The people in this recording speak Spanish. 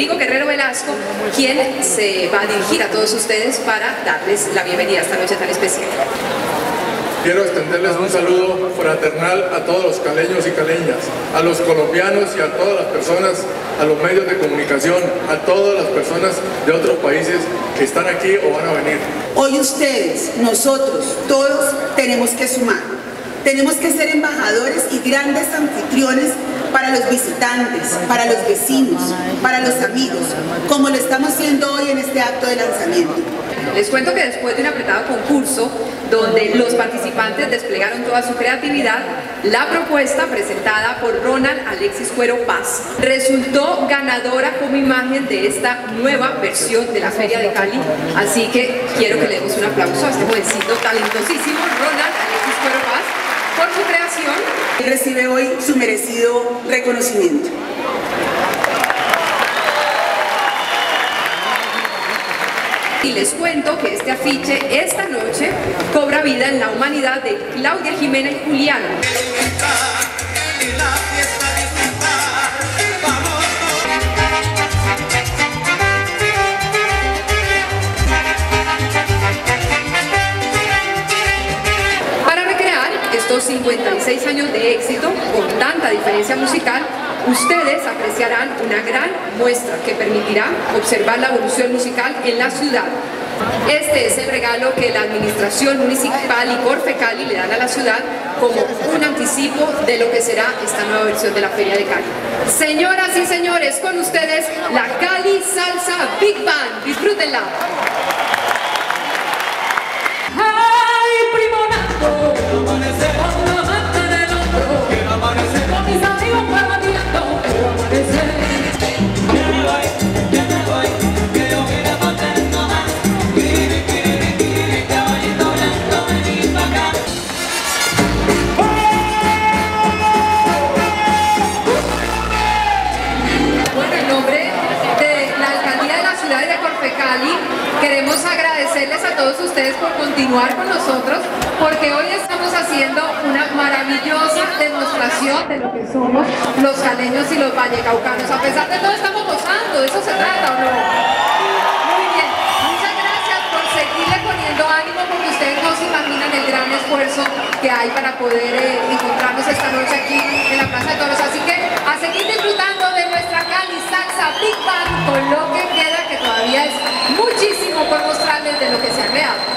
Rodrigo Guerrero Velasco, quien se va a dirigir a todos ustedes para darles la bienvenida a esta noche tan especial. Quiero extenderles un saludo fraternal a todos los caleños y caleñas, a los colombianos y a todas las personas, a los medios de comunicación, a todas las personas de otros países que están aquí o van a venir. Hoy ustedes, nosotros, todos tenemos que sumar. Tenemos que ser embajadores y grandes anfitriones para los visitantes, para los vecinos, para los amigos, como lo estamos haciendo hoy en este acto de lanzamiento. Les cuento que después de un apretado concurso, donde los participantes desplegaron toda su creatividad, la propuesta presentada por Ronald Alexis Cuero Paz resultó ganadora como imagen de esta nueva versión de la Feria de Cali. Así que quiero que le demos un aplauso a este jovencito talentosísimo, Ronald Alexis Cuero Paz, por su creación. Él recibe hoy su merecido reconocimiento. Y les cuento que este afiche esta noche cobra vida en la humanidad de Claudia Jiménez Juliano. Para recrear estos 56 años de éxito con tanta diferencia musical, ustedes apreciarán una gran muestra que permitirá observar la evolución musical en la ciudad. Este es el regalo que la Administración Municipal y Corfecali le dan a la ciudad como un anticipo de lo que será esta nueva versión de la Feria de Cali. Señoras y señores, con ustedes la Cali Salsa Big Band. Disfrútenla. ¡Ay, primo Nato! Amanecemos uno antes del otro. Quiero amanecer con mis amigos parodiando. Quiero amanecer. Ya me voy, que yo quiero contento más. Kiri, kiri, kiri, caballito blanco, vení pa' acá. Bueno, en nombre de la Alcaldía de la Ciudad de Corfecali, queremos agradecerles a todos ustedes por continuar con nosotros, porque hoy estamos haciendo una maravillosa demostración de lo que somos los caleños y los vallecaucanos. A pesar de todo estamos gozando, ¿de eso se trata o no? Muy bien, muchas gracias por seguirle poniendo ánimo, porque ustedes no se imaginan el gran esfuerzo que hay para poder encontrarnos esta noche aquí en la Plaza de Toros. Así que a seguir disfrutando de nuestra Cali Salsa Big Band con lo que queda, que todavía es muchísimo por mostrarles de lo que se ha creado.